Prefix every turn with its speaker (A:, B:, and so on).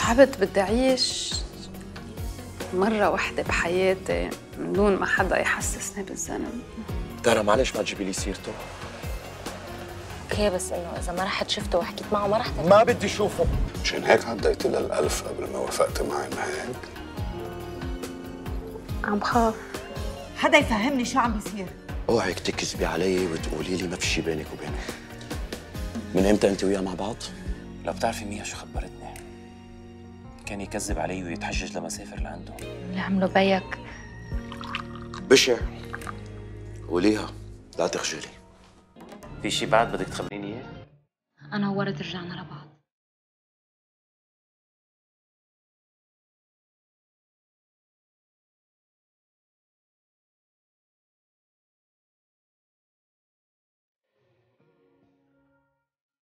A: تعبت، بدي أعيش مرة واحدة بحياتي من دون ما حدا يحسسني بالذنب.
B: ترى معلش ما تجيبي لي سيرته.
C: اوكي، بس انه اذا ما رحت شفته وحكيت معه ما رح ترجع.
B: ما بدي اشوفه.
D: مشان هيك عديت لل1000 قبل ما وافقت معي، ما هيك؟
A: عم بخاف
E: حدا يفهمني شو عم بيصير.
B: اوعك تكذبي علي وتقولي لي ما في شي بينك وبينه. من امتى انت وياه مع بعض؟
F: لو بتعرفي ميا شو خبرتني، كان يكذب علي ويتحجج لما سافر لعنده.
C: اللي عمله بيك
B: بشع. قوليها لا تخجلي.
F: في شي بعد بدك تخبريني اياه؟
C: انا وورد رجعنا لبعض.